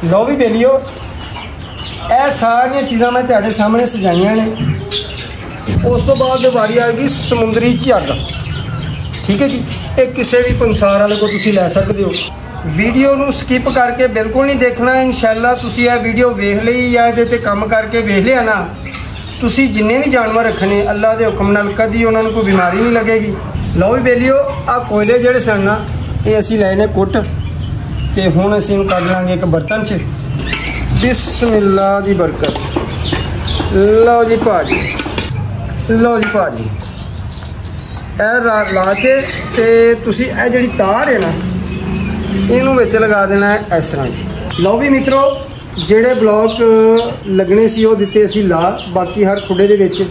लो भी बेलियो ਇਹ ਸਾਰੀਆਂ ਚੀਜ਼ਾਂ मैं ਤੁਹਾਡੇ ਸਾਹਮਣੇ ਸਜਾਈਆਂ ਨੇ। ਉਸ ਤੋਂ ਬਾਅਦ ਵਾਰੀ ਆ ਗਈ ਸਮੁੰਦਰੀ ਝੱਗ। ਠੀਕ ਹੈ ਜੀ, ਇਹ ਕਿਸੇ ਵੀ ਪੰਸਾਰ ਵਾਲੇ को ਤੁਸੀਂ ਲੈ ਸਕਦੇ ਹੋ। ਵੀਡੀਓ ਨੂੰ ਸਕਿਪ ਕਰਕੇ ਬਿਲਕੁਲ ਨਹੀਂ ਦੇਖਣਾ। ਇਨਸ਼ਾਅੱਲਾ ਤੁਸੀਂ ਇਹ ਵੀਡੀਓ ਵੇਖ ਲਈ ਜਾਂ ਇਹਦੇ ਤੇ ਕੰਮ ਕਰਕੇ ਵੇਖ ਲਿਆ ਨਾ, ਤੁਸੀਂ ਜਿੰਨੇ ਵੀ ਜਾਨਵਰ ਰੱਖਣੇ ਅੱਲਾ ਦੇ ਹੁਕਮ ਨਾਲ ਕਦੀ ਉਹਨਾਂ ਨੂੰ ਕੋਈ ਬਿਮਾਰੀ ਨਹੀਂ ਲੱਗੇਗੀ। ਲਓ ਵੀ ਬੇਲੀਓ, ਆ ਕੋਇਲੇ ਜਿਹੜੇ ਸਨ ਨਾ ਇਹ ਅਸੀਂ ਲਏ ਨੇ ਕੁੱਟ ਤੇ ਹੁਣ ਅਸੀਂ ਇਹਨੂੰ ਕੱਢ ਲਾਂਗੇ ਇੱਕ ਬਰਤਨ 'ਚ। बिस्मिल्लाह दी बरकत। लो जी भाजी, लो जी भाजी ला के ते तुसी ए जिहड़ी तार है ना इनू विच लगा देना है इस तरह जी। लो भी मित्रों, जेड़े ब्लॉक लगने सी वो दिते असी ला, बाकी हर खुडे दे विच।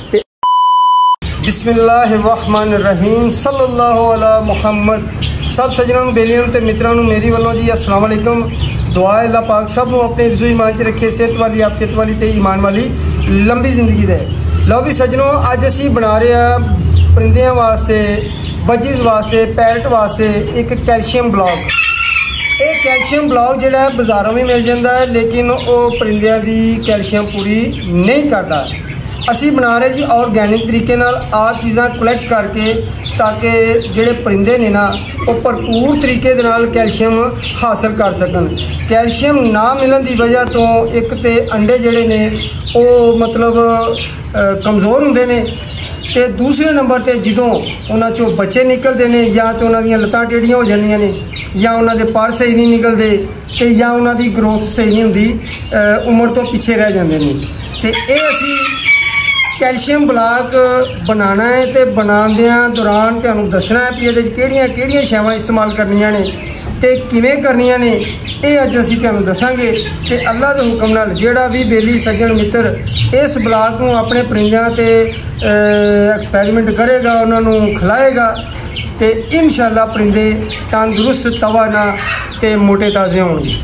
बिस्मिल्लाहिर्रहमानिर्रहीम सल्लल्लाहु अला मुहम्मद। सब सज्जनों बेलियों ते मित्रों मेरी वालों जी अस्सलाम वालेकुम। दुआ अल्लाह पाक सब अपने रिज़ो ईमान च रखे, सेहत वाली आफियत वाली ते ईमान वाली लंबी जिंदगी दे। लो भी सज्जनों, अज असी बना रहे हैं परिंदियां वास्ते, बजीज वास्ते, पैरट वास्ते एक कैल्शियम ब्लॉक। ये कैल्शियम ब्लॉक जो है बाज़ारों में मिल जाता है, लेकिन वो परिंदियां की कैल्शियम पूरी नहीं करता। असी बना रहे जी ऑर्गैनिक तरीके नाल आ चीज़ां कलैक्ट करके, ताकि जोड़े परिंदे ने ना वो भरपूर तरीके दे नाल कैल्शियम हासिल कर सकन। कैल्शियम ना मिलन की वजह तो एक तो अंडे जोड़े ने वो मतलब कमज़ोर होंदे ने, ते दूसरे नंबर पर जो उन्हां चों बच्चे निकलते हैं या तो उन्हां दीयां लत्तां टेढ़ियां हो जांदियां ने, या उन्हां दे पर सही नहीं निकलते, ते या उन्हां दी ग्रोथ सही नहीं होंदी, उम्र तो पिछे रह जाते हैं। तो ये असी कैल्शियम ब्लॉक बनाना है, तो बनाने दौरान तुहानूं दसना है कि ये शैवां इस्तेमाल करनियां ने ते किवें करनियां ने, ये अज असीं तुहानूं दसांगे। ते अल्लाह दे हुक्म नाल जिहड़ा भी बेली सज्जन मित्र इस ब्लॉक नूं अपने परिंदियां ते एक्सपैरीमेंट करेगा, उन्होंने खिलाएगा, तो इंशाअल्लाह परिंदे तंदुरुस्त तवाना ते मोटे ताज़े होंगे।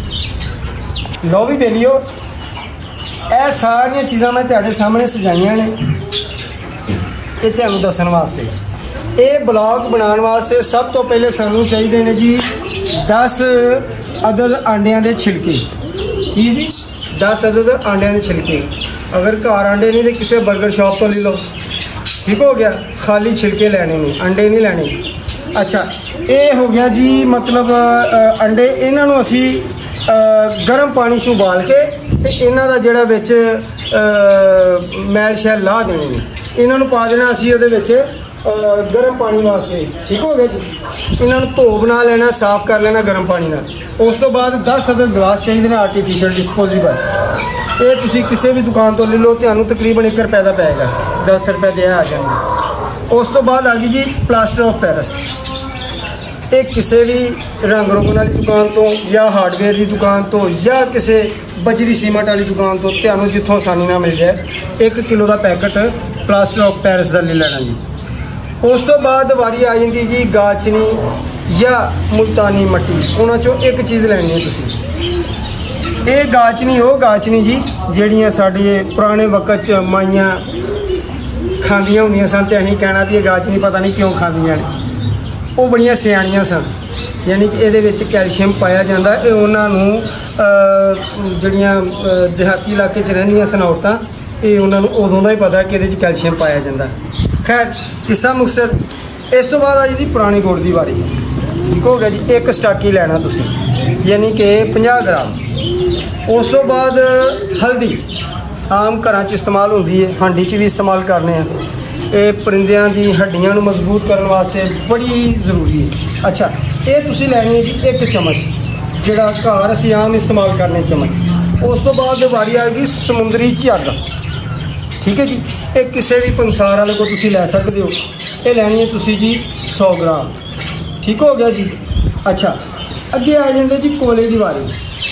लो भी बेलियो, ਇਹ ਸਾਰੀਆਂ ਚੀਜ਼ਾਂ मैं ਤੁਹਾਡੇ ਸਾਹਮਣੇ ਸਜਾਈਆਂ ਨੇ ਇਹ ਤੁਹਾਨੂੰ ਦੱਸਣ ਵਾਸਤੇ। ਇਹ ਬਲੌਗ ਬਣਾਉਣ ਵਾਸਤੇ ਸਭ ਤੋਂ ਪਹਿਲੇ ਸਾਨੂੰ ਚਾਹੀਦੇ ਨੇ ਜੀ 10 ਅਦਦ ਆਂਡਿਆਂ ਦੇ ਛਿਲਕੇ। ਕੀ ਜੀ? 10 ਅਦਦ ਆਂਡਿਆਂ ਦੇ ਛਿਲਕੇ। अगर घर आंडे नहीं तो किसी बर्गर शॉप तो ले लो, ठीक हो गया। खाली छिलके लेने ने, अंडे नहीं लेने। अच्छा, ये हो गया जी मतलब अंडे इन्हों असी गर्म पानी च उबाल के इन्हों का जोड़ा बिच मैल शैल ला देने ने, इन्हों पा देना असी वो गर्म पानी वास्ते, ठीक हो गया जी। इन्हों धो बना लेना, साफ कर लेना गर्म पानी ना। उस तो बाद 10 अदद गिलास चाहिए ने आर्टिफिशियल डिस्पोजेबल। ये तुसी किसी भी दुकान तो ले लो, तो तकरीबन 1 रुपए का पैगा, 10 रुपए दे आ जाएंगे। उस तो बाद आ गई जी प्लास्टर ऑफ पेरिस। ये किसी भी रंग रोगन वाली दुकान तो या हार्डवेयर की दुकान तो या किसी बजरी सीमेंट वाली दुकान तो तुहानूं जिथों आसानी ना मिल जाए 1 किलो का पैकेट प्लास्टर ऑफ पेरिस का ले लेना जी। उस तो बाद वारी आ जाती जी गाचनी या मुल्तानी मट्टी, उन्हां चों एक चीज़ लैनी है तुसीं। ये गाचनी वो गाचनी जी ਜਿਹੜੀਆਂ ਸਾਡੇ पुराने वक्त च माइयां खांदियां होंदियां सन, ते असीं कहना भी ये गाचनी पता नहीं क्यों खांदियां ने, वो बड़ियां सियाणियां सन। यानी कि ये विच कैल्शियम पाया जाता है। उन्होंने जड़ियाँ देहाती इलाके च रहिंदियां सन औरतां, ये उन्होंने उदों का ही पता कि ये कैल्शियम पाया जाता। खैर किस्सा मुक्सर। इस तो बाद आ जी पुरानी गुड़ की वारी, ठीक हो गया जी। 1 स्टाकी लेना तुसीं, यानी कि 50 ग्राम। उस तो बाद हल्दी आम घर इस्तेमाल होती है, हांडी च भी इस्तेमाल करने हैं। ये परिंदियां दी हड्डियां नूं मजबूत करने वास्ते बड़ी ज़रूरी है। अच्छा, ये तुसीं लैनी है जी 1 चम्मच, जिहड़ा घर असीं आम इस्तेमाल करने चम्मच। उस तो बाद वारी आ गई समुंदरी झग्ग, ठीक है जी। ये किसी भी पंसार वाले को तुसीं लै सकते हो। ये लैनी है तुसीं जी 100 ग्राम, ठीक हो गया जी। अच्छा, अगे आ जाते जी कोयले की वारी।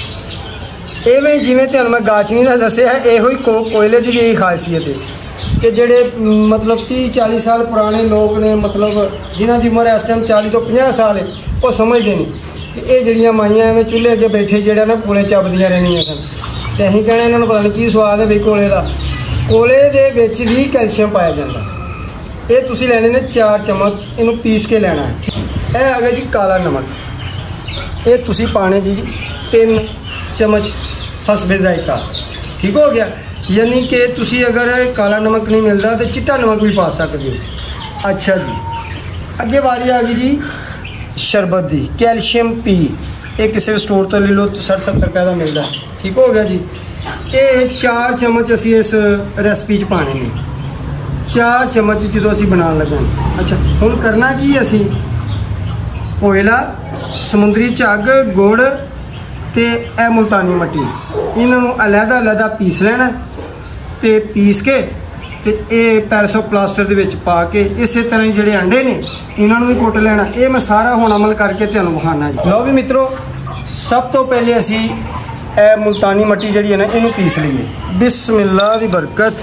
इवें जिमें तुहानूं मैं गाचनी का दस्सिया है, इहो ही कोयले की भी यही खासियत है कि जेडे मतलब 30-40 साल पुराने लोग ने, मतलब जिन्हों की उम्र इस टाइम 40 तो 50 साल है, वो समझते नहीं कि ये जड़ियाँ माइयां एवं चूल्हे अगे बैठे जो ना कोले चबदियाँ रहनियां सन, तो असीं कहना इन्होंने पता नहीं की स्वाद है बई कोले का। कोले दे विच भी कैल्शियम पाया जाता। ये तुसीं लैने ने 4 चम्मच, इनू पीस के लेना है। यह आ गया जी काला नमक, ये तुसीं पाने जी 3 चम्मच हसबे जायका। ठीक हो गया। यानी कि तुसी अगर काला नमक नहीं मिलता तो चिट्टा नमक भी पा सकते हो। अच्छा जी, अगे बारी आ गई जी शरबत दी। कैल्शियम पी, ये किसी स्टोर तो ले लो, 60-70 रुपये का मिलता है। ठीक हो गया जी। ये 4 चम्मच असी इस रेसिपी च पाने ने, 4 चम्मच जो असी बना लगे। अच्छा हुण करना की, असी कोयला, समुद्री झग, गुड़ ते ए मुल्तानी मट्टी, इन्हों अलहदा पीस लेना ते पीस के ते ये पैरसो प्लास्टर दे विच पा के इस तरह ही जिहड़े अंडे ने इन्हों भी कुट लेना। ये मैं सारा हुण अमल करके तुहानूं विखाना जी। लो भी मित्रों, सब तो पहले असी ए मुल्तानी मट्टी जिहड़ी है ना इनू पीस लीए। बिस्मिल्लाह दी बरकत।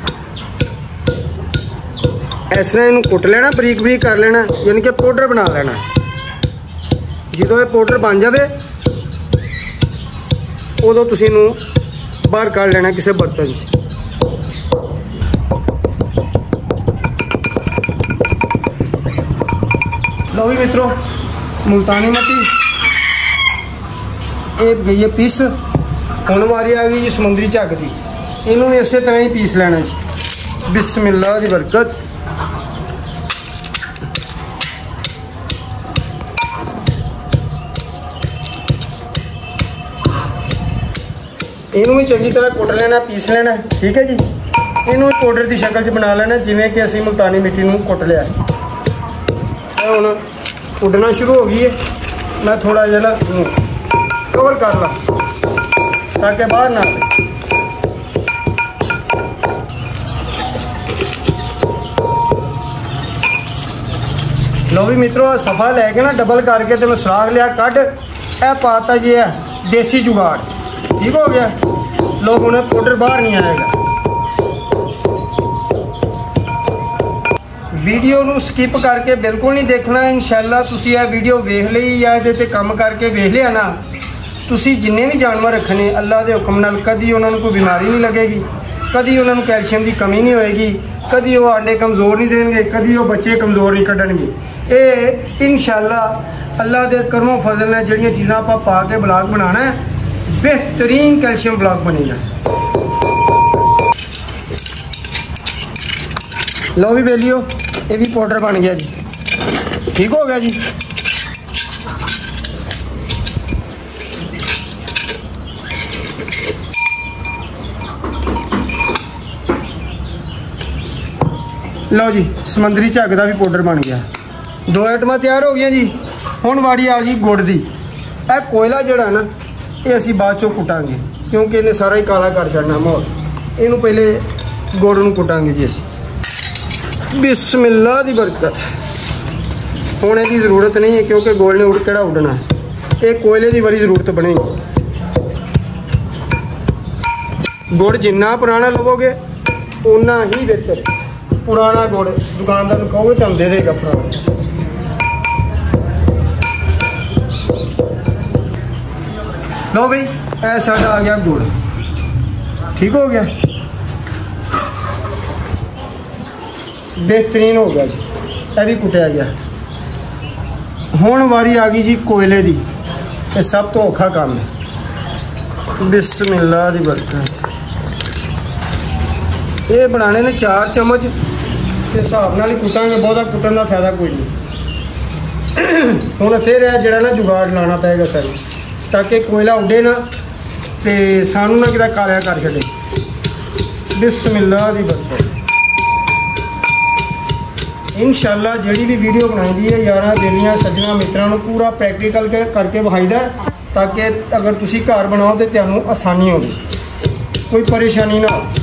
इस तरह इनू कुट लेना, बरीक बरीक कर लेना, यानी कि पाउडर बना लेना। जो ये पाउडर बन जाए उदों तुसीं इनू बाहर कढ़ लेना किसी बर्तन से। लो भी मित्रों, मुल्तानी मट्टी ये गई है पीस। हुण वारी आ गई जी समुद्री झग की, इनू भी इस तरह ही पीस लेना जी। बिस्मिल्लाह दी बरकत। इनू भी चंगी तरह कुट लेना, पीस लेना। ठीक है जी। इनू पाउडर की शक्ल च बना लेना, जिमें कि असी मुल्तानी मिट्टी नूं कुट लिया। हुण उडना शुरू हो गई है। मैं थोड़ा जिहा कवर कर ला ताकि बाहर ना आए। लो भी मित्रों, सफ़ा लैके ना डबल करके तो मैं सुराख लिया, कट ए पाता जी है देसी जुगाड़। ठीक हो गया। लोग उन्हें पाउडर बाहर नहीं आएगा। वीडियो नू स्किप करके बिल्कुल नहीं देखना। इंशाअल्लाह तुसी यह वीडियो वेख ली या ये काम करके वेख लिया ना, तुसी जिन्ने भी जानवर रखने अल्लाह के हुक्म नाल कदी उन्होंने कोई बीमारी नहीं लगेगी, कदी उन्होंने कैल्शियम की कमी नहीं होएगी, कदी वो अंडे कमज़ोर नहीं देंगे, कदी वो बच्चे कमज़ोर नहीं कढ़नगे। ये इंशाअल्लाह अल्लाह के करमो फजल ने जिहड़ियां चीज़ां आपां पा के ब्लॉग बनाना है, बेहतरीन कैल्शियम ब्लॉग बनेगा। लो भी बेलियो, ये भी पाउडर बन गया जी। ठीक हो गया जी। लो जी, समुद्री झग का भी पाउडर बन गया। 2 आइटमां तैयार हो गई जी। हुण वाड़ी आ गई गुड़ दी। यह कोयला जिहड़ा ना ये असी बाद चों कुटांगे, क्योंकि इन्हें सारा ही काला कर छड़ना माहौल। इनू पहले गुड़ नूं कुटांगे जी असी। बिस्मिल्लाह दी बरकत। हुण इसकी जरूरत नहीं है क्योंकि गुड़ ने किहड़ा उड़ना है, ये कोयले की बड़ी जरूरत बनेगी। गुड़ जिन्ना पुराना लवोगे उन्ना ही बेहतर। पुराना गुड़ दुकानदार को कहोगे तो दे देगा पुराना। लो भाई, ऐसा आ गया गुड़। ठीक हो गया, बेहतरीन हो गया जी। यह भी कुटिया गया। हुण वारी आ गई जी कोयले की। ये सब तो औखा काम है। बिस्मिल्लाह दी बरकत। ये बनाने ने 4 चम्मच के हिसाब नाल ही कुटांगे, बहुता कुटन का फायदा कोई नहीं। हुण फिर यह जिहड़ा ना जुगाड़ लाना पेगा सारी, ताकि कोयला उड़े ना तो सानू ना किता कालिया कर छड़े। बिस्मिल्लाह दी बरकत। इंशाअल्लाह जिहड़ी भी वीडियो बनाई दी है यारां बेलियां सज्जनां मित्रां नूं पूरा प्रैक्टिकल करके विखाईदा, ताकि अगर तुसी घर बनाओ तो तुहानूं आसानी होगी, कोई परेशानी ना हो।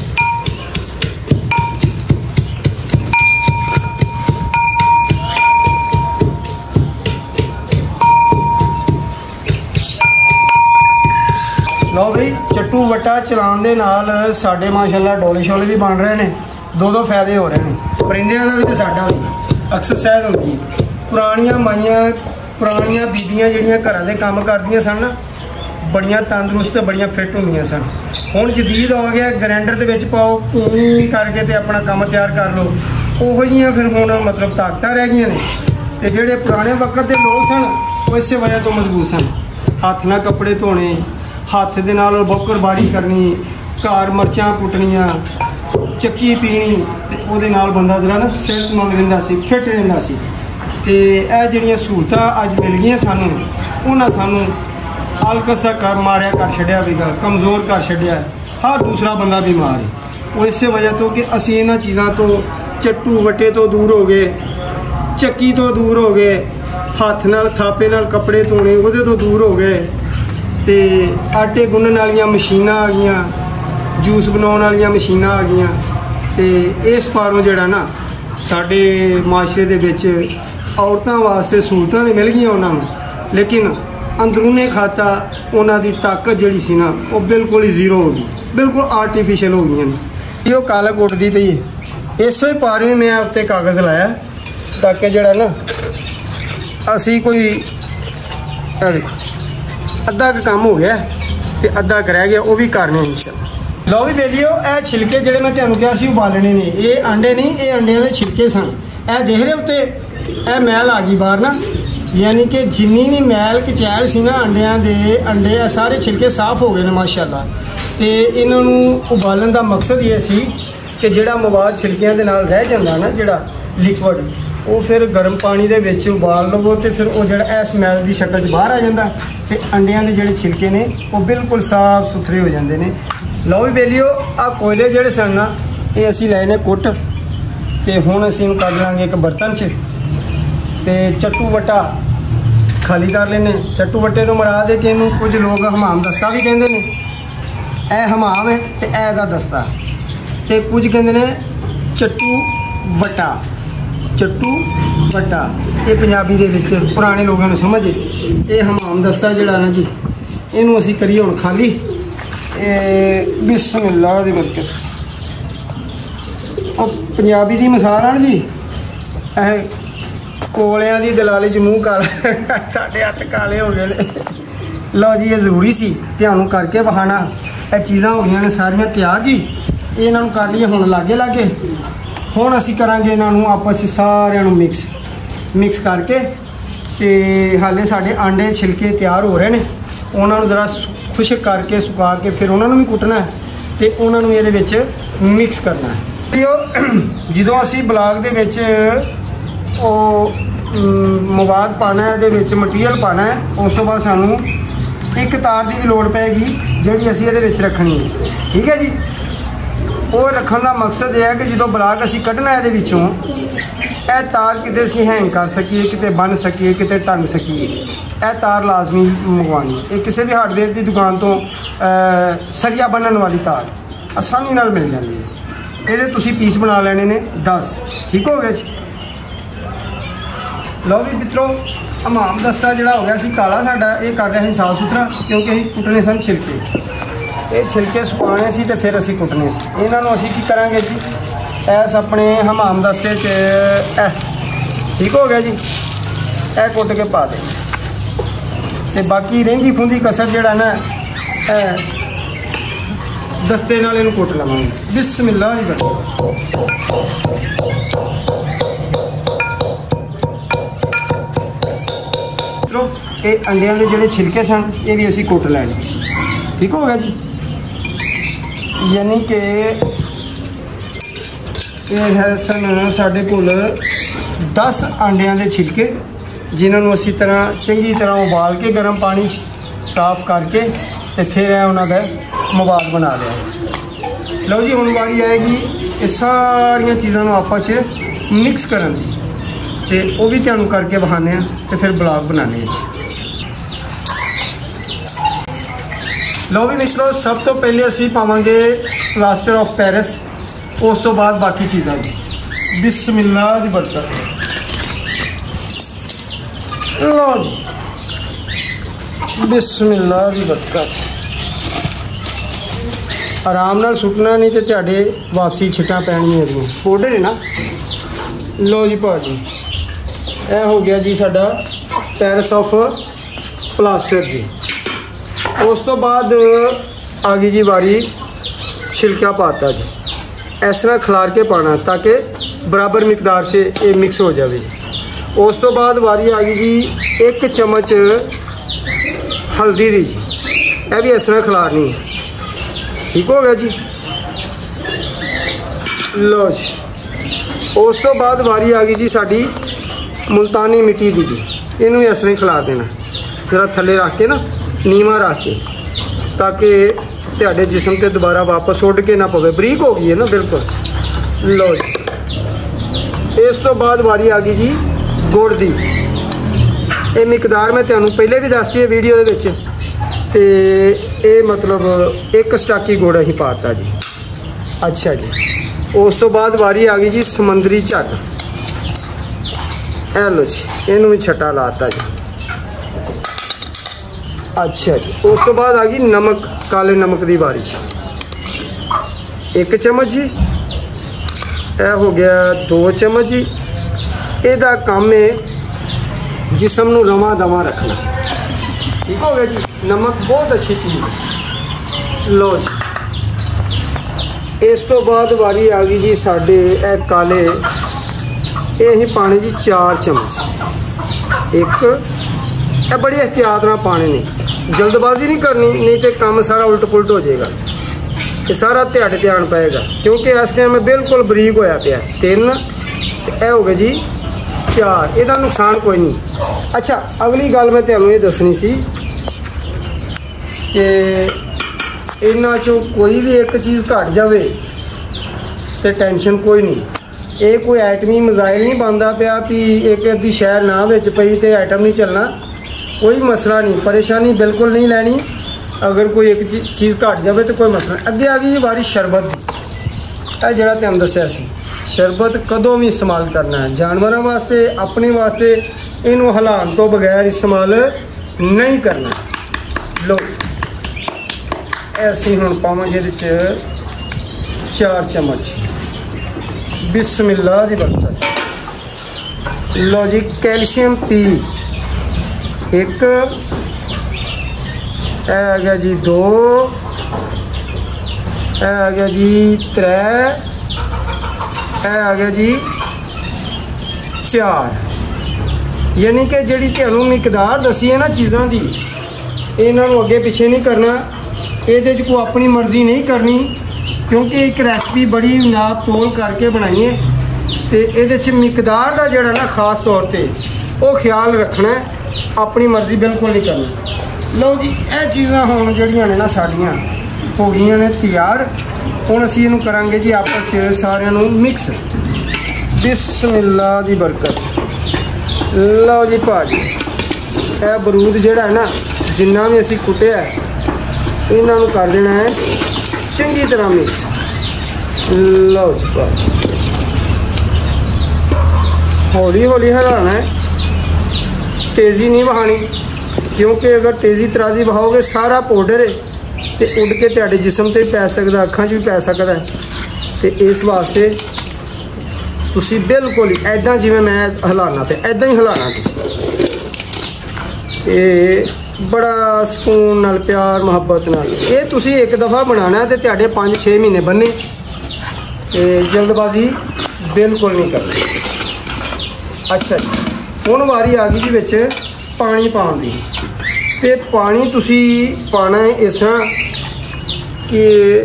लो भाई, चट्टू वट्टा चलाने दे नाल साडे माशाअल्लाह डोले शोले भी बन रहे हैं। 2 फायदे हो रहे हैं। परिंदियां का भी तो साडा भी एक्सरसाइज होती है। पुरानियां माइयां पुरानियां बीबियां जिहड़ियां घरां दे काम करदियां सन ना, बड़ियां तंदुरुस्त बड़ियां फिट होंदियां सन। हुण जदीद हो गया, ग्राइंडर दे विच पाओ करके ते अपना काम तैयार कर लो। उहो जिहियां फिर हुण मतलब ताकतां रह गईयां ने। ते जिहड़े पुराने वक्त के लोग सन वो इस वजह तो मजबूत सन। हत्थ नाल कपड़े धोने, हत्थ दे नाल बौकर बाड़ी करनी, घर मर्चां कुटनियां, ਚੱਕੀ पीनी, ते ਉਹਦੇ ਨਾਲ ਬੰਦਾ ਜਿਹੜਾ ਨਾ ਸਿਹਤਮੰਦ ਰਹਿੰਦਾ ਸੀ, ਫਿੱਟ ਰਹਿੰਦਾ ਸੀ। ਤੇ ਇਹ ਜਿਹੜੀਆਂ ਸਹੂਲਤਾਂ ਅੱਜ ਮਿਲ ਗਈਆਂ ਸਾਨੂੰ, ਉਹਨਾਂ ਸਾਨੂੰ ਆਲਕਸ ਦਾ ਕਰ ਮਾਰਿਆ ਕਰ ਛੱਡਿਆ ਵੀਗਾ, ਕਮਜ਼ੋਰ ਕਰ ਛੱਡਿਆ। ਹਰ ਦੂਸਰਾ ਬੰਦਾ ਬਿਮਾਰ ਹੈ। ਉਹ ਇਸੇ ਵਜ੍ਹਾ ਤੋਂ ਕਿ ਅਸੀਂ ਇਹਨਾਂ ਚੀਜ਼ਾਂ ਤੋਂ, ਚੱਟੂ ਵੱਟੇ ਤੋਂ ਦੂਰ ਹੋ ਗਏ, ਚੱਕੀ ਤੋਂ ਦੂਰ ਹੋ ਗਏ, ਹੱਥ ਨਾਲ ਥਾਪੇ ਨਾਲ ਕੱਪੜੇ ਧੋਣੇ ਉਹਦੇ ਤੋਂ ਦੂਰ ਹੋ ਗਏ, ਤੇ ਆਟੇ ਗੁੰਨਣ ਵਾਲੀਆਂ ਮਸ਼ੀਨਾਂ ਆ ਗਈਆਂ, ਜੂਸ ਬਣਾਉਣ ਵਾਲੀਆਂ ਮਸ਼ੀਨਾਂ ਆ ਗਈਆਂ। ਤੇ ਇਸ ਪਾਰੋਂ ਜਿਹੜਾ ਨਾ ਸਾਡੇ ਮਾਸ਼ਰੇ ਦੇ ਵਿੱਚ ਔਰਤਾਂ ਵਾਸਤੇ ਸਹੂਲਤਾਂ ਤਾਂ ਮਿਲ ਗਈਆਂ ਉਹਨਾਂ ਨੂੰ, ਲੇਕਿਨ ਅੰਦਰੂਨੇ ਖਾਤਾ ਉਹਨਾਂ ਦੀ ਤਾਕਤ ਜਿਹੜੀ ਸੀ ਨਾ ਉਹ ਬਿਲਕੁਲ ਹੀ ਜ਼ੀਰੋ ਹੋ ਗਈ, ਬਿਲਕੁਲ ਆਰਟੀਫਿਸ਼ਲ ਹੋ ਗਈਆਂ ਨੇ। ਉਹ ਕਾਲਕ ਉੱਡਦੀ ਪਈ ਹੈ। ਇਸੇ ਪਾਰੇ ਮੈਂ ਉੱਤੇ ਕਾਗਜ਼ ਲਾਇਆ ਤਾਂ ਕਿ ਜਿਹੜਾ ਨਾ ਅਸੀਂ ਕੋਈ ਅੱਧਾ ਕੁ ਕੰਮ ਹੋ ਗਿਆ ਤੇ ਅੱਧਾ ਕੁ ਰਹਿ ਗਿਆ, ਉਹ ਵੀ ਕਰਨੇ ਇੰਸ਼ਾਅੱਲਾ। ਲਓ ਵੀ ਵੇਲੀਓ, ਇਹ ਛਿਲਕੇ ਜਿਹੜੇ ਮੈਂ ਤੁਹਾਨੂੰ ਕਿਹਾ ਸੀ ਉਬਾਲਣੇ ਨੇ, ਇਹ ਆਂਡੇ ਨਹੀਂ, ਇਹ ਅੰਡਿਆਂ ਦੇ ਛਿਲਕੇ ਸਨ। ਇਹ ਦੇਖ ਰਹੇ ਉੱਤੇ ਇਹ ਮੈਲ ਆ ਗਈ ਬਾਹਰ ਨਾ, यानी कि जिन्नी भी मैल कचैल सी ना अंडियां दे, अंडे सारे छिलके साफ हो गए ने माशाअल्लाह। तो इन्हों उबालन का मकसद ये सी कि जिहड़ा मवाद छिलकियां दे नाल रह जांदा ना, जिहड़ा लिक्विड, वो फिर गर्म पानी दे विच उबाल लवो तो फिर वो जिहड़ा इस मैल की शक्ल च बाहर आ जांदा, ते अंडियां दे जिहड़े छिलके ने वो बिल्कुल साफ सुथरे हो जाते हैं। लो भी बेलियो, आ कोयले जिहड़े सन ना ये असीं लए ने कुट, ते हुण असीं कढ लांगे एक बर्तन च, ते चट्टू वट्टा खाली कर लेने। चट्टू वट्टे तो मुराद है कि इनू कुछ लोग हमाम दस्ता भी कहते हैं, ए हमाम है तो ए दस्ता, तो कुछ कहते हैं चट्टू वट्टा। चट्टू वट्टा ये पंजाबी दे विच पुराने लोगों ने समझ, ये हमाम दस्ता जिहड़ा ना जी, इनू असीं करिए हुण खाली। बिस्मिल्लाह दी बरकत। और पंजाबी दी मिसाल है जी, कोलियां दी दलाली च मूँह काला, साढ़े हत्थ काले हो गए। लो जी, ये जरूरी सी ध्यान करके वहाना। ये चीज़ां हो गई ने सारियां तैयार जी, इन्हों कर लीए हुण लागे लागे। हुण असीं करांगे इन्हों आपस सारिਆਂ ਨੂੰ मिक्स करके, ते हाले साडे आंडे छिलके तैयार हो रहे हैं, उन्होंने जरा खुश्क करके सुका के फिर उन्होंने भी कुटना है, तो उन्होंने ये विच मिक्स करना है। जो असीं ब्लॉग दे विच मवाद पाना है, ये मटीरियल पाना है, उस तो बाद सानू एक तार की भी लोड़ पैगी जी असी ये रखनी है। ठीक है जी, वो रखने का मकसद यह है कि जो ब्लॉग असी कढ़ना है ये तार किते असी हैंग कर सकीए, किते बन सकीए, किते टंग सकीए। यह तार लाजमी मंगवानी, ये किसी भी हार्डवेयर की दुकान तो सरिया बनने वाली तार आसानी नाल मिल जाती है। ये तुसी पीस बना लेने ने 10। ठीक हो गया जी। लो भी मित्रों, हमाम दस्ता जोड़ा हो गया सी काला साडा, ये कर रहे हैं साफ सुथरा, क्योंकि असीं कुटने सन छिलके। ये छिलके सुकाने सी ते फिर असीं कुटने सी। इन्हों असीं की करांगे जी, ऐस अपने हमाम दस्ते च ठीक हो गया जी, ए कुट के पा दे। ते बाकी रेंगी फूंदी कसर जिहड़ा ना दस्ते नाल इहनूं कुट लवांगे। बिस्मिल्लाह जी। ये अंडियां के जोड़े छिलके सन ये भी असी कुट लैने। ठीक हो गया जी। यानी कि ये है सन साढ़े कोल 10 अंडियां के छिलके, जिन्होंने असी चंगी तरह उबाल के गर्म पानी साफ करके तो फिर उन्होंने मवाद बना लिया। लो जी, हुण वारी आएगी ये सारिया चीज़ों आपस मिक्स करन दी, ते वो भी तुहानूं करके विखाने तो फिर ब्लॉग बनाने। लो भी मित्रों, सब तो पहले असी पावांगे प्लास्टर ऑफ पेरिस, उस तो बाद बाकी चीज़ां जी। बिस्मिल्लाह दी बरकत। लो जी, बिस्मिल्लाह दी बरकत। आराम नाल सुटना नहीं तो तुहाडे वापसी छिटां पैणियां जी। पाउडर है ना। लो जी भाजी, यह हो गया जी साडा पेरिस ऑफ प्लास्टर जी। उस तो बाद आ गई जी वारी छिलका पाता जी, इस तरह खिलार के पाना ताकि बराबर मिकदार से ये मिक्स हो जाए। उस तो बाद वारी आ गई जी 1 चम्मच हल्दी दी जी, यह भी इस तरह खिलारनी है। ठीक हो गया जी। लो जी, उस तो बाद वारी आ गई जी साड़ी मुल्तानी मिट्टी की जी। इनू इस तरह खिलार देना, जरा थले रख के ना, नीवा रख के, ताकि तुहाडे जिस्म ते दोबारा वापस उड़ के ना पवे। बरीक हो गई है ना बिल्कुल। लो जी, इस तो बाद वारी आ गई जी गुड़ दी। ये मिकदार मैं तुहानू पहले भी दसती है वीडियो दे विच, ते ये मतलब एक स्टाकी गुड़ असीं पाता जी। अच्छा जी, उस तो बाद वारी आ गई जी समंदरी झग। ए लो जी, इनू भी छट्टा लाता जी। अच्छा जी, उस तो बाद आ गई नमक, काले नमक की वारी जी। 1 चम्मच जी, यह हो गया 2 चम्मच जी। ਇਹਦਾ काम है जिस्म नू रवा दवा रखना। ठीक हो गया जी। नमक बहुत अच्छी चीज़ है। लो जी, इस तो बाद वारी आ गई जी साडे ए काले, ये ही पाने जी 4 चम्मच। एक बड़ी एहतियात नाल पाने ने, जल्दबाजी नहीं करनी, नहीं तो काम सारा उल्ट पुलट हो जाएगा। ये सारा ध्यान ध्यान पाएगा, क्योंकि इस टाइम बिल्कुल बरीक होया पिया। 3 ए हो गए जी 4, ਇਹਦਾ नुकसान कोई नहीं। अच्छा, अगली गल मैं तुहानू ये दसनी सी कि इन्हां चों कोई भी एक चीज़ घट जाए तो टेंशन कोई नहीं। ये कोई आइटमी मिसाइल नहीं बनता पिया भी एक अद्धी शहर ना विच पई तो आइटम नहीं चलना। कोई मसला नहीं, परेशानी बिल्कुल नहीं लैनी। अगर कोई एक चीज़ घट जाए तो कोई मसला नहीं। अगे आ गई वारी शरबत दी। यह जिहड़ा तुहानू दस्सिया सी, शरबत कदों भी इस्तेमाल करना है, जानवरों वास्ते, अपने वास्ते, इनू हिलाने तो बगैर इस्तेमाल नहीं करना। लो ऐसी हम पाव जिहदे च 4 चम्मच। बिस्मिल्लाह दी बरकत। लो जी, कैल्शियम पी 1, आ गया जी 2, आ गया जी 3, आ गया जी 4। यानी कि जिहड़ी तुहानू मिकदार दसी है ना चीज़ों की, इन्हों अगे पिछे नहीं करना। ये कोई अपनी मर्जी नहीं करनी, क्योंकि एक रेसिपी बड़ी नाप तोल करके बनाई है। तो ये मिकदार का जोड़ा ना खास तौर पर वो ख्याल रखना है, अपनी मर्जी बिल्कुल नहीं करनी। लो जी, यह चीज़ां हुण जिहड़ियां ने ना साडियां हो गई ने तैयार। हुण असीं इहनूं करांगे जी आपस च सारिਆਂ ਨੂੰ मिक्स। बिस्मिल्लाह दी बरकत। लो जी भाजी, यह बरूद जिहड़ा है ना, जिन्ना भी असीं कुटिया इन्हां नूं कर देना है चंगी तरह मिक्स। लो जी भाजी, हौली हौली हिलाना है, तेज़ी नहीं बहानी, क्योंकि अगर तेज़ी तराजी बहाओगे सारा पाउडर है तो उड़ के तुहाडे जिस्म ते पै सकदा, अखां च भी पै सकदा। तो इस वास्ते तुसी बिल्कुल ऐदा जिवें मैं हिलाना पे ऐदा ही हिलाना। तुसी बड़ा सुकून नाल, प्यार मुहब्बत नाल ये तुसी एक दफ़ा बनाना तो तुहाडे 5-6 महीने बने। जल्दबाजी बिल्कुल नहीं करनी। अच्छा जी, हुण वारी आ गई जी विच पानी पाउण दी। ते पानी तुसी पाना है इस तरह कि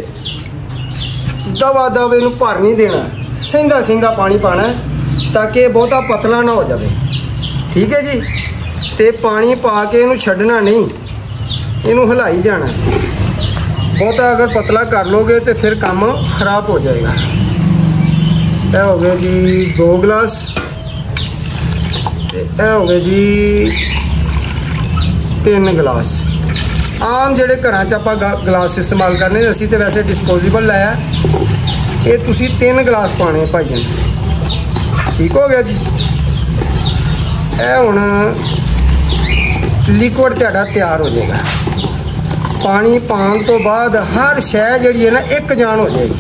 दवा दव इनू भर नहीं देना, सिंगा सिंगा पानी पाना है, ताकि बहुता पतला ना हो जाए। ठीक है जी। तो पानी पा के इनू छड्डना नहीं, इनू हिलाई जाना। बहुता अगर पतला कर लोगे तो फिर काम खराब हो जाएगा। यह हो गया जी 2 गिलास, यह हो गया जी 3 गिलास। आम जोड़े घर आप गिलास इस्तेमाल करने, असी तो वैसे डिस्पोजेबल लाया, ये तुसी 3 गिलास पाने भाईजान। ठीक हो गया जी। यह हुण लिक्विड तुहाडा तैयार हो जाएगा। पानी पाने तो बाद हर शै जिहड़ी है ना एक जान हो जाएगी।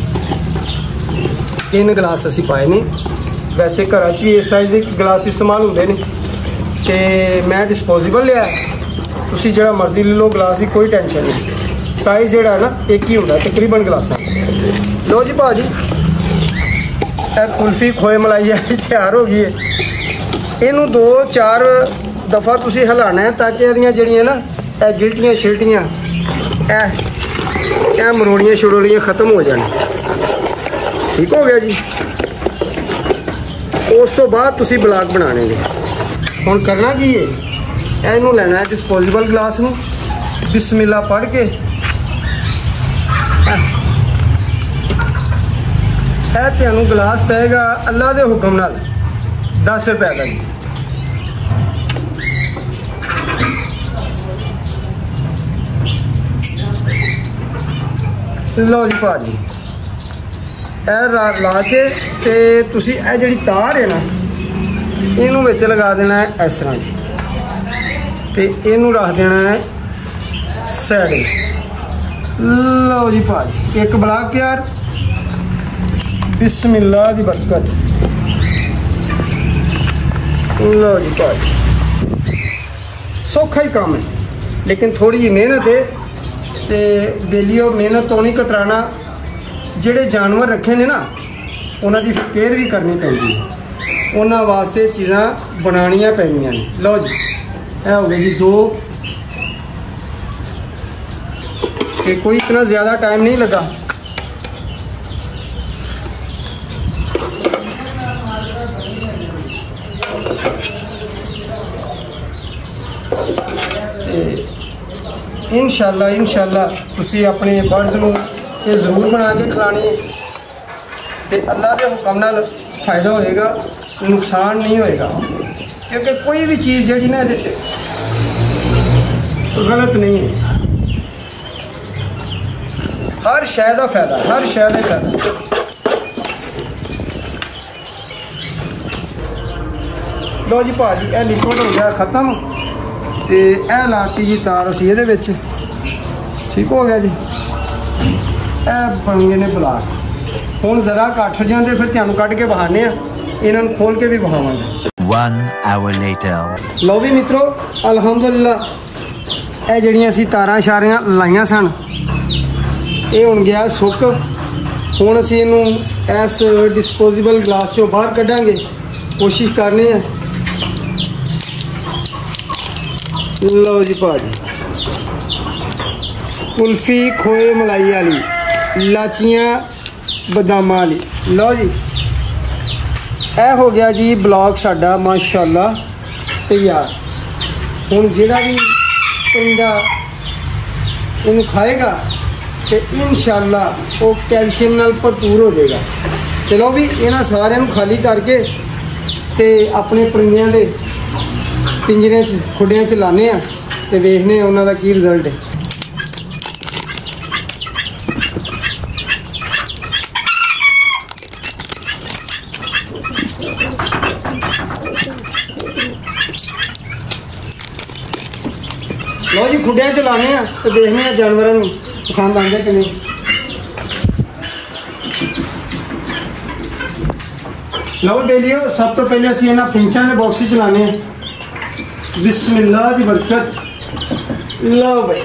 3 गिलास असी पाए ने, वैसे घर भी इस साइज़ के गिलास इस्तेमाल होंगे ने, तो मैं डिस्पोजेबल लिया। तुसी जिहड़ा मर्जी ले लो गिलास की, कोई टेंशन नहीं। साइज़ जिहड़ा है ना एक ही होता तकरीबन गिलासा। लो जी भाजी, कुल्फी खोए मलाई तैयार हो गई है। इनू 2-4 दफ़ा तुसी हिलाना है, ताकि इहदियां जिहड़ियां ना गिल्टियां शिल्टियां ਇਹ ਮਰੋੜੀਆਂ ਛੜੋਲੀਆਂ ख़त्म हो जाने। ठीक हो गया जी। उस तो बाद तुसी ब्लॉग बनाने ने। हुण करना की है, इनू लेना है डिस्पोजेबल ग्लास नू, बिस्मिल्लाह पढ़ के तुहानू गिलास पेगा अल्लाह के हुक्म नाल 10 रुपए का जी। लो जी भाजी ला के ते तुसी ए जिहड़ी तार है ना इनू विच लगा देना है इस तरह जी, ते इनू रख देना है साइड। लो जी भाजी एक ब्लॉक तैयार, बिस्मिल्लाह दी बरकत। लो जी भाजी सौखा ही काम है, लेकिन थोड़ी जी मेहनत है। तो बेलियो मेहनत तो नहीं कतराना, जेड़े जानवर रखे ने ना उन्हों की केयर भी करनी पैंदी है, उन्होंने वास्ते चीज़ां बनानियां पैंदियां ने। लो जी यह हो गए जी 2, तो कोई इतना ज़्यादा टाइम नहीं लगा। इंशाअल्लाह तुसी अपने बर्ड्स नूं ये जरूर बना के खिलानी है, तो अल्लाह के हुक्म नाल फायदा होएगा, नुकसान नहीं होएगा। क्योंकि कोई भी चीज़ जी ना ये गलत नहीं है, हर शय का फायदा, हर शय का फायदा। लो जी भाजी यह लिक्विड हो गया ख़त्म, तो यह लाती जी तार असी ये। ठीक हो गया जी। यह बन गए ने ब्लॉक। हुण जरा कट जाते फिर तुहानूं कढ़ के बहाने इन्हां नूं खोल के भी बहावांगे। 1 hour later। लो भी मित्रों अलहमदुलिल्लाह यह जिहड़ियां असीं तारां शारियां लाइयां सन ये हुण गया सुक। हुण असीं इहनूं इस डिस्पोजेबल ग्लास चों बाहर कढ़ांगे, कोशिश करनी है। लो जी भाजी कुल्फी खोए मलाई वाली, लाचियाँ बदामां वाली। लो जी यह हो गया जी ब्लॉग साडा माशाअल्लाह तैयार। हुण जिहड़ा भी परिंदा इन्हूं खाएगा तो इंशाअल्लाह वो कैल्शियम नाल भरपूर हो जाएगा। चलो भी इन्हां सारिਆਂ ਨੂੰ खाली करके ते अपने परिंदियां दे पिंजरे खुडियां च लाने आ ते देखने उन्हां दा की रिजल्ट है। लो जी खुडियां च लाने आ ते देखने जानवरों को पसंद आंदे कि नहीं। लो बेलियो सब तो पहले असीं इन्हां फिंचां दे बॉक्स च लाने। बिस्मिल्लाह दी बरकत। लो भाई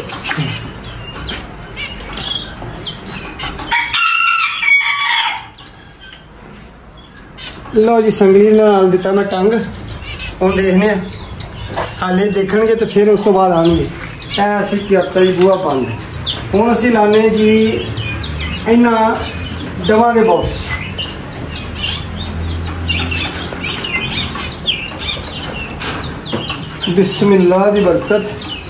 लो जी संगली नाल दिता मैं टंग। हुण देखने हाले देखणगे तो फिर उस तो बाद आएंगे। ऐसी करता जी बूहा बंद। हुण असीं लाने जी इन्हां दवा के बॉक्स। बिस्मिल्लाह दी बरकत।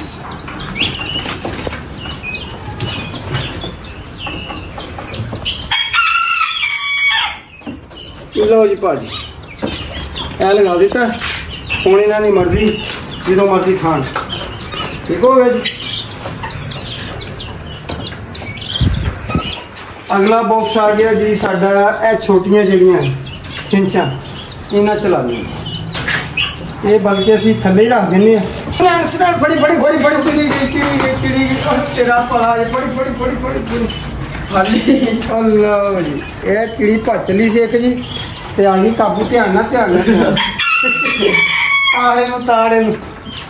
लो जी भाजी ऐ लगा दिता। हुण इन्हां दी मर्जी जो मर्जी खान। ठीक हो गया जी। अगला बॉक्स आ गया जी साडा ए छोटियां जड़ियां फिंचां इन्हां चलानी। ये बल्कि असीं थल्ले ही रख दिंदे आ। बड़ी बड़ी बड़ी बड़ी चिड़ी गई तेरा भला बड़ी बड़ी बड़ी बड़ी बड़ी खाली। अल्लाह जी ये चिड़ी भज चली सी एक जी ते आ गई काबू। ध्यान ना आड़े नूं ताड़े नूं।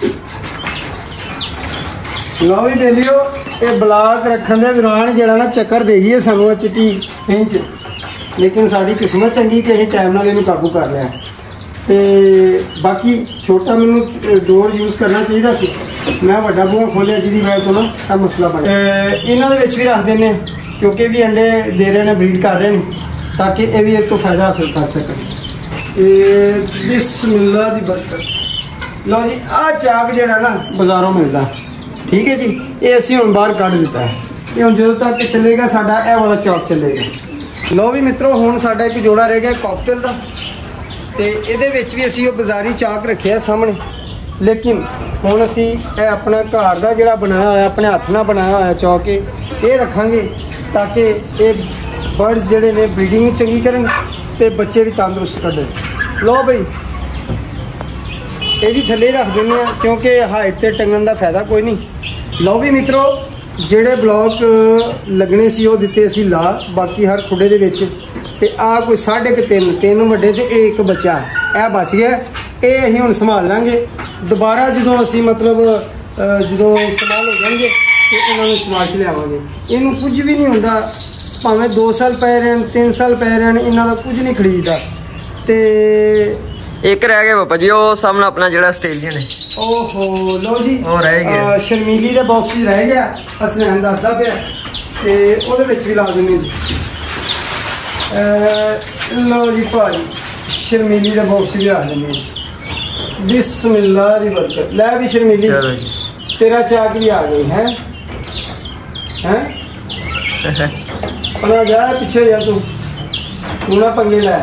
लो भी बेलियो ये ब्लॉक रखने के दौरान जरा ना चक्कर दे गई है सानू चिट्टी इंच, लेकिन साड़ी किस्मत चंगी कि असीं टाइम नाल इहनूं काबू कर लिया। तो बाकी छोटा मैनू डोर यूज़ करना चाहिए सी, मैं वड्डा बूहा खोलिया जिहदी वजह तो ना यह मसला बने इन्हां दे विच भी रख देने क्योंकि भी अंडे दे रहे हैं ब्रीड कर रहे हैं ताकि ये भी एक तो फायदा हासिल कर सकें। बिस्मिल्लाह दी बरकत। लो जी आ चाक जिहड़ा ना बाजारों मिलता ठीक है जी ये असीं हुण बाहर कढ दिता है ये हुण जदों तक चलेगा साडा यह वाला चाक चलेगा। लो भी मित्रों हुण साडा एक जोड़ा रह गया कॉकटेल का तो ये भी असी बाजारी चाक रखे सामने लेकिन हुण असी अपना घर का जोड़ा बनाया होया अपने हथ नाल बनाया होया चौक ये रखांगे ताकि ये बर्ड्स जोड़े ने ब्रीडिंग चंगी करन ते बच्चे भी तंदुरुस्त करें। लो भाई ये भी थले रख दें क्योंकि हाइट से टंगन का फायदा कोई नहीं। लो भी मित्रों जेड़े ब्लॉक लगने सी वो दिते असी ला बाकी हर खुडे दे विच ते आ कोई 3.5 3 वड्डे ते एक बच्चा यह बच गया ये असीं हुण संभाल लांगे दोबारा जो असी मतलब जो इस्तेमाल हो जाएंगे तो इन्होंने इस्तेमाल च लियावांगे। इनू कुछ भी नहीं होंदा भावें 2 साल पे रहन 3 साल पे रहन इन्हां दा कुछ नहीं खरीददा। ते एक रह गया बाबा जी वो सामने अपना जेड़ा ऑस्ट्रेलियन है ओहो लो जी वो रह गया शर्मीली दे बॉक्स रह गया असलैन दसदा पिया ते ओहदे विच भी ला दिंदे जी। लो जी भाजी शर्मीली दे बॉक्स भी आ दिंदे बिस्मिल्लाह दी बरकत। लै भी शर्मीली तेरा चाक भी आ गई है हैं अपना जा पीछे जा तू ना पंगे लै।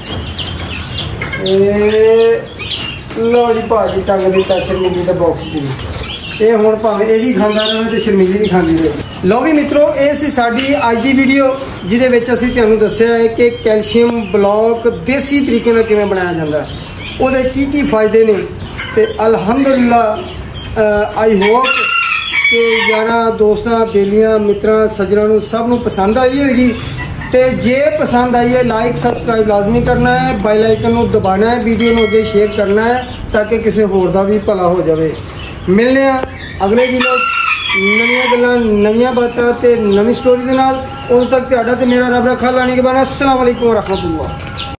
लो जी भाजी टंग दिता शर्मीली का बॉक्स भी ये हुण भावें ये भी खांदा रहे तो शर्मीली भी खांदी रहे। लो भी मित्रों ये सी साडी अज दी वीडियो जिहदे विच असीं तुहानूं दस्सिआ है कि कैल्शियम ब्लॉक देसी तरीके नाल किवें बनाया जांदा उहदे की फायदे ने ते अल्हम्दुलिल्लाह आई होप कि यारां दोस्तां बेलियां मित्रां सज्जनां सब नूं पसंद आई होगी तो जे पसंद आई है लाइक सबसक्राइब लाजमी करना है बेल आइकन को दबाना है वीडियो को अगे शेयर करना है ताकि किसी होर दा भी भला हो जाए। मिलने अगले वीडियो नवीं गल्लां नवीं बातां ते नवीं स्टोरी दे नाल उदों तक तुहाडा ते मेरा रब रखा लाने के बाद अस्सलाम वालेकुम व रहमतुल्लाह।